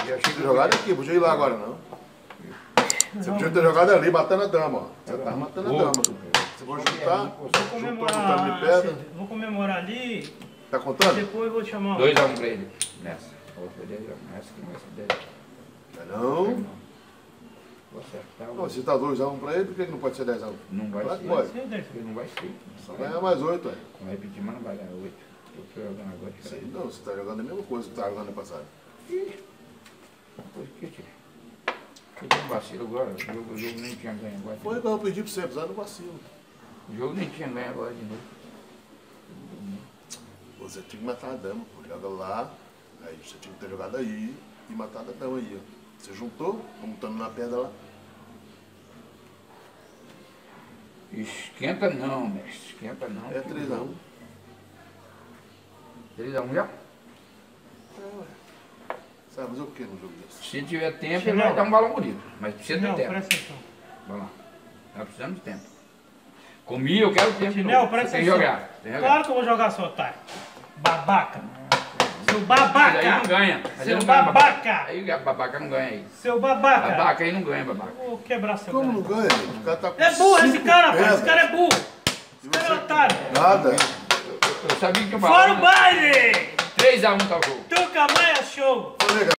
Eu achei que jogado aqui, podia ir lá agora não. Você podia ter jogado ali, batendo a dama, ó. Você tá matando a dama. Você vai juntar, vou comemorar ali. Tá contando? Depois eu vou te chamar. 2x1 pra ele. Nessa. A outra dele, nessa que não vai ser dele. Não. Vou acertar. Não, se tá 2x1 pra ele, por que não pode ser 10x1? Não vai ser. Pode. Porque não vai ser. Só ganhar mais 8, ué. Vai repetir, mas não vai ganhar 8. Eu tô jogando agora. Isso aí não, você tá jogando a mesma coisa que você tava jogando no passado. Por que, tio? Eu tenho vacilo agora. O jogo nem tinha ganho agora. Foi o que eu pedi pra você, apesar do vacilo. O jogo nem tinha ganho agora de novo. Você tinha que matar a dama, pô. Joga lá, aí você tinha que ter jogado aí e matado a dama aí, ó. Você juntou, como estando na pedra lá. Esquenta não, mestre. Esquenta não. É 3x1. 3x1 já? Sabe fazer o que no jogo desse? Se tiver tempo, ele vai dar um balão bonito. Mas precisa Chinel, de tempo. presta atenção. Vamos lá. Nós precisamos de tempo. Comi, eu quero tempo. Chinel, Você presta tem que atenção. jogar. Tem que jogar. Claro que eu vou jogar, seu otário. Babaca. Seu Mas babaca. aí não ganha. Mas Seu aí não ganha, babaca. Aí o babaca não ganha aí. Seu babaca. Babaca aí não ganha, babaca. Eu vou quebrar seu Como não cara. ganha, gente? O cara tá com É burro esse 5 cara, rapaz. pedras. Esse cara é burro. Esse cara é otário. Nada. Eu sabia que o Fora o balão... baile! 3x1 tá o jogo. Tuca Maia Show. Ô, nega,